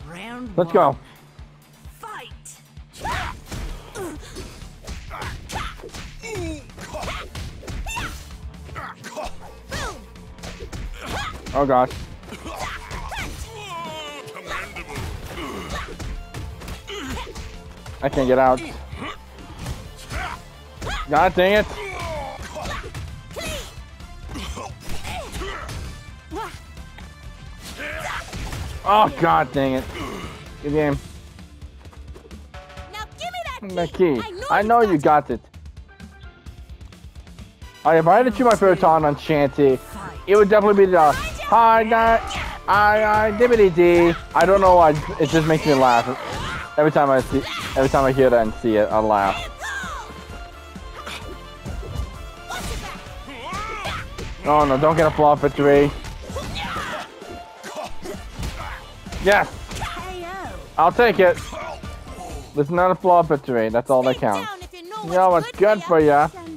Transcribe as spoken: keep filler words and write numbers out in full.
Round Let's one. go. Fight. Oh gosh. I can't get out. God dang it. Oh god dang it. Good game. Now give me The that key. I know, I know you got it. Alright, if I had to choose my favorite song on Shanty, it would definitely be the Hi Guy I I Dibbity Dee. I don't know why, it just makes me laugh. Every time I see every time I hear that and see it, I laugh. Oh no, don't get a flawed victory. Yes! I'll take it. It's not a flawed victory, that's all that counts. You know what's good for ya.